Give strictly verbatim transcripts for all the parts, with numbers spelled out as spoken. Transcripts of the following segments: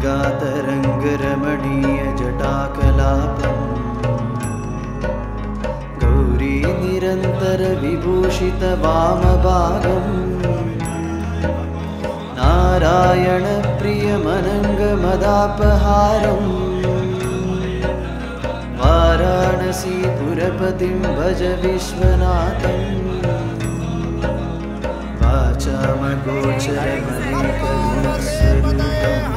गङ्गातरङ्गरमणीयजटाकलापम् गौरी निरन्तरविभूषितवामभागम् नारायणप्रियमनङ्गमदापहारम् वाराणसीपुरपतिं भज विश्वनाथम् वाचामगोचरमनेकगुणस्वरूपम्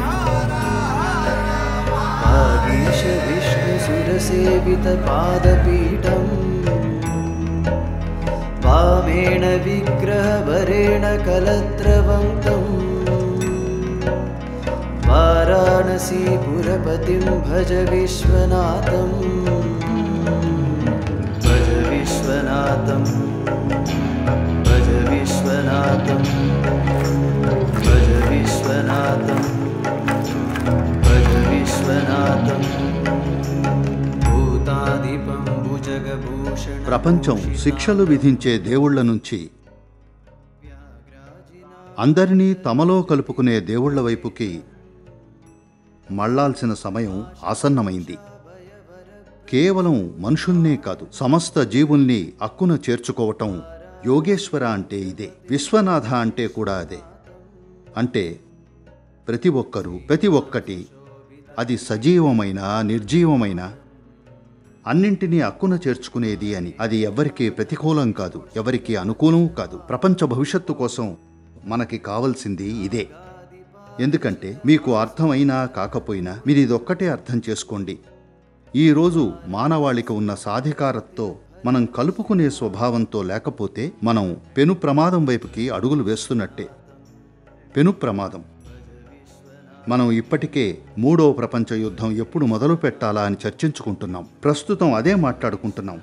वागीश विष्णुसुरसेवितपादपीठम् वामेण विग्रहवरेण कलत्रवन्तम् वाराणसीपुरपतिं भज विश्वनाथम् भज विश्वनाथम् भज विश्वनाथम् भज विश्वनाथम् भज विश्वनाथम् भूताधिपं भुजगभूषण ప్రపంచం శిక్షలు విధించే దేవుళ్ల నుంచి అందరినీ తమలో కలుపుకునే దేవుళ్ల వైపుకి మళ్లాల్సిన సమయం ఆసన్నమైంది. కేవలం మనుషుల్నే కాదు, సమస్త జీవుల్ని అక్కున చేర్చుకోవటం యోగేశ్వర అంటే ఇదే. విశ్వనాథ అంటే కూడా అదే. అంటే ప్రతి ఒక్కరూ, ప్రతి ఒక్కటి, అది సజీవమైన నిర్జీవమైన అన్నింటినీ అక్కున చేర్చుకునేది అని. అది ఎవరికీ ప్రతికూలం కాదు, ఎవరికీ అనుకూలం కాదు. ప్రపంచ భవిష్యత్తు కోసం మనకి కావలసింది ఇదే. ఎందుకంటే మీకు అర్థమైనా కాకపోయినా మీరు ఇదొక్కటే అర్థం చేసుకోండి. ఈరోజు మానవాళికి ఉన్న సాధికారతతో మనం కలుపుకునే స్వభావంతో లేకపోతే మనం పెను ప్రమాదం వైపుకి అడుగులు వేస్తున్నట్టే. పెను ప్రమాదం. మనం ఇప్పటికే మూడో ప్రపంచ యుద్ధం ఎప్పుడు మొదలు పెట్టాలా అని చర్చించుకుంటున్నాం. ప్రస్తుతం అదే మాట్లాడుకుంటున్నాం.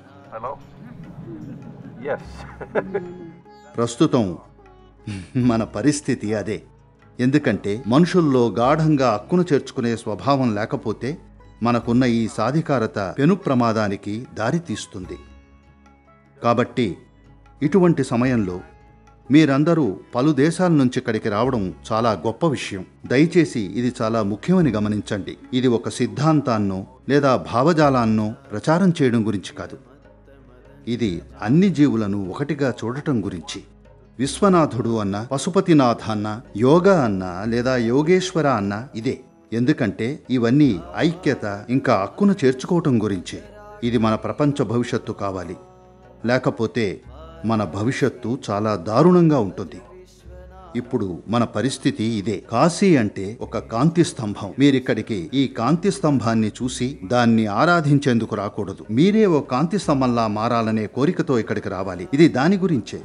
ప్రస్తుతం మన పరిస్థితి అదే. ఎందుకంటే మనుషుల్లో గాఢంగా అక్కును చేర్చుకునే స్వభావం లేకపోతే మనకున్న ఈ సాధికారత పెను ప్రమాదానికి దారితీస్తుంది. కాబట్టి ఇటువంటి సమయంలో మీరందరూ పలు దేశాల నుంచి ఇక్కడికి రావడం చాలా గొప్ప విషయం. దయచేసి ఇది చాలా ముఖ్యమని గమనించండి. ఇది ఒక సిద్ధాంతాన్నో లేదా భావజాలాన్నో ప్రచారం చేయడం గురించి కాదు. ఇది అన్ని జీవులను ఒకటిగా చూడటం గురించి. విశ్వనాథుడు అన్న, పశుపతినాథ అన్న, యోగా అన్న లేదా యోగేశ్వర అన్న ఇదే. ఎందుకంటే ఇవన్నీ ఐక్యత ఇంకా హక్కును చేర్చుకోవటం గురించే. ఇది మన ప్రపంచ భవిష్యత్తు కావాలి. లేకపోతే మన భవిష్యత్తు చాలా దారుణంగా ఉంటుంది. ఇప్పుడు మన పరిస్థితి ఇదే. కాశీ అంటే ఒక కాంతి స్తంభం. మీరిక్కడికి ఈ కాంతి స్తంభాన్ని చూసి దాన్ని ఆరాధించేందుకు రాకూడదు. మీరే ఓ కాంతి స్తంభంలా మారాలనే కోరికతో ఇక్కడికి రావాలి. ఇది దాని గురించే.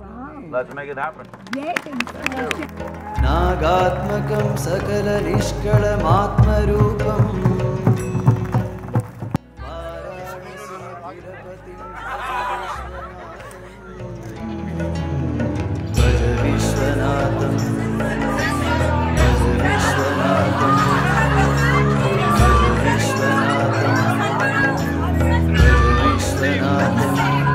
నాగాత్మకం సకల నిష్కళమాత్మరూపం భజ విశ్వనాథం భజ విశ్వనాథం భజ విశ్వనాథం భజ విశ్వనాథం.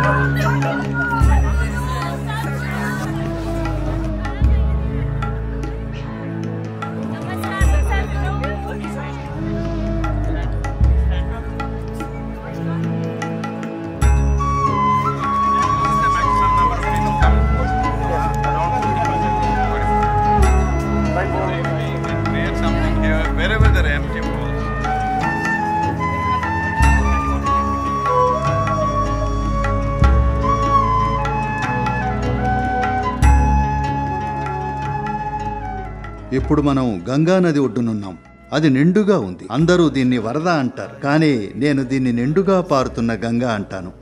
ఇప్పుడు మనం గంగా నది ఒడ్డునున్నాం. అది నిండుగా ఉంది. అందరూ దీన్ని వరద అంటారు, కానీ నేను దీన్ని నిండుగా పారుతున్న గంగా అంటాను.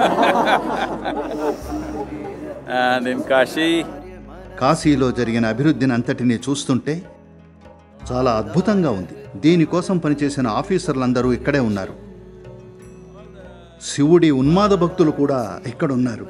కాశీలో జరిగిన అభివృద్ధిని అంతటినీ చూస్తుంటే చాలా అద్భుతంగా ఉంది. దీనికోసం పనిచేసిన ఆఫీసర్లందరూ ఇక్కడే ఉన్నారు. శివుడి ఉన్మాద భక్తులు కూడా ఇక్కడున్నారు.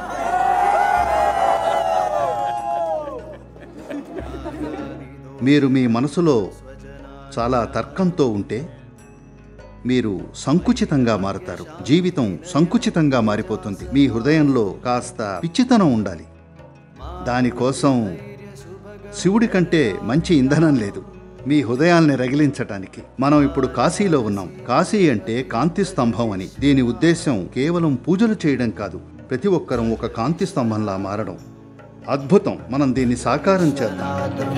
మీరు మీ మనసులో చాలా తర్కంతో ఉంటే మీరు సంకుచితంగా మారతారు. జీవితం సంకుచితంగా మారిపోతుంది. మీ హృదయంలో కాస్త పిచ్చితనం ఉండాలి. దానికోసం శివుడి కంటే మంచి ఇంధనం లేదు. మీ హృదయాల్ని రగిలించటానికి. మనం ఇప్పుడు కాశీలో ఉన్నాం. కాశీ అంటే కాంతి స్తంభం అని. దీని ఉద్దేశం కేవలం పూజలు చేయడం కాదు, ప్రతి ఒక్కరం ఒక కాంతి స్తంభంలా మారడం. అద్భుతం. మనం దీన్ని సాకారం చేద్దాం.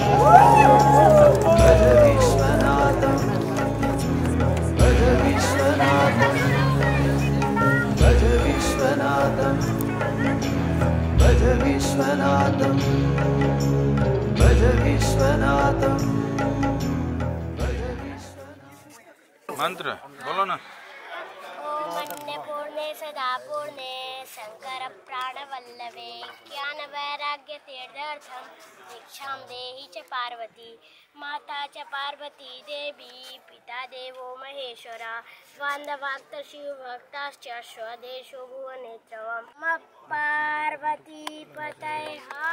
मंत्र बोलो ना। ओम अन्नपूर्णे सदा पूर्णे शंकर प्राणवल्लभे ज्ञान वैराग्य तीर्थार्थम दीक्षां देहि च पार्वती माता च पार्वती देवी पिता देवो महेश्वरा बान्धवाक्त शिवभक्ताश्च स्वदेशो भुवनेत्रवं म पार्वती पतये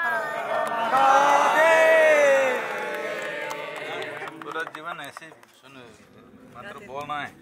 पूरा जीवन ऐसे सुन मंत्र बोलना है।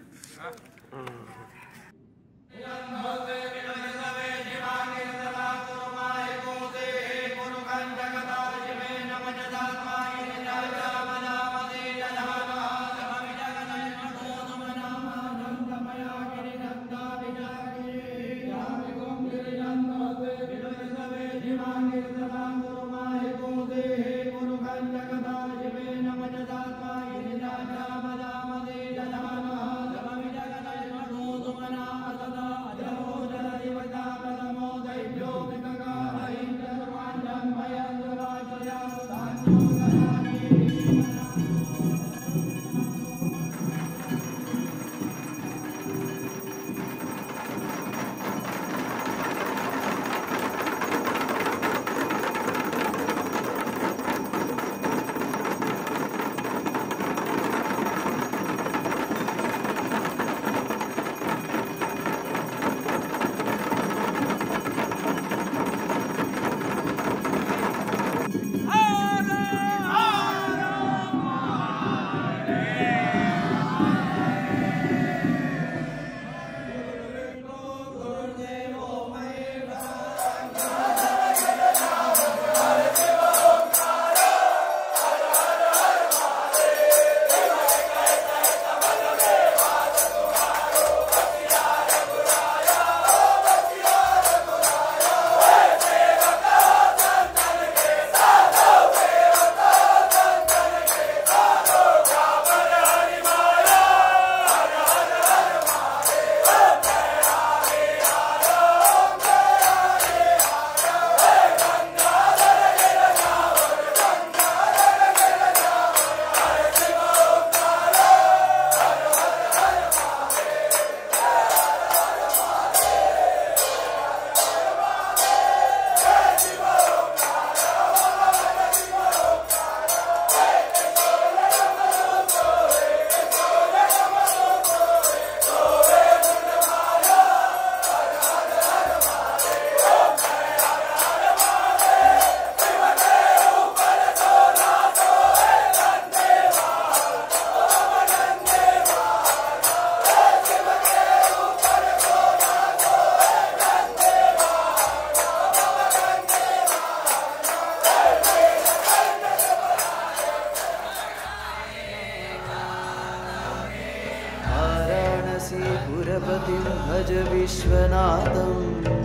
पुरपतिं भज विश्वनाथं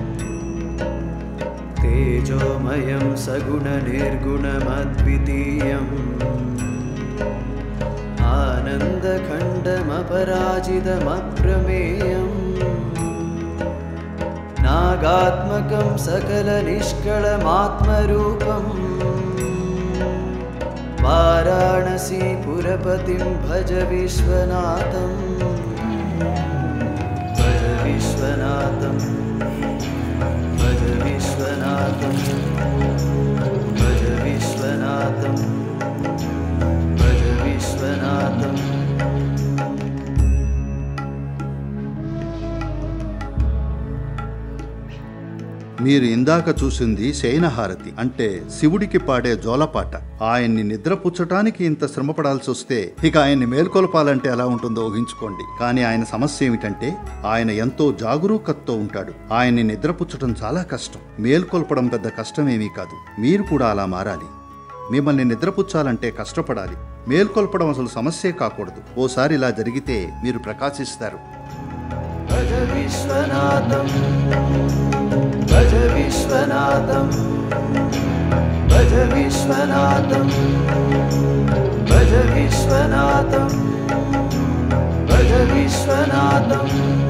तेजोमयं सगुणनिर्गुणमद्वितीयम् आनन्दखण्डमपराजितमप्रमेयम् नागात्मकं सकलनिष्कळमात्मरूपम् वाराणसी पुरपतिं भज विश्वनाथं भज विश्वनाथं भज विश्वनाथं भज विश्वनाथं भज विश्वनाथं। మీరు ఇందాక చూసింది శయనహారతి, అంటే శివుడికి పాడే జోలపాట. ఆయన్ని నిద్రపుచ్చటానికి ఇంత శ్రమపడాల్సి వస్తే ఇక ఆయన్ని మేల్కొల్పాలంటే ఎలా ఉంటుందో ఊహించుకోండి. కానీ ఆయన సమస్య ఏమిటంటే ఆయన ఎంతో జాగరూకతతో ఉంటాడు. ఆయన్ని నిద్రపుచ్చటం చాలా కష్టం, మేల్కొల్పడం పెద్ద కష్టమేమీ కాదు. మీరు కూడా అలా మారాలి. మిమ్మల్ని నిద్రపుచ్చాలంటే కష్టపడాలి. మేల్కొల్పడం అసలు సమస్యే కాకూడదు. ఓసారి ఇలా జరిగితే మీరు ప్రకాశిస్తారు. భజ విశ్వనాథం భజ విశ్వనాథం భజ విశ్వనాథం భజ విశ్వనాథం భజ విశ్వనాథం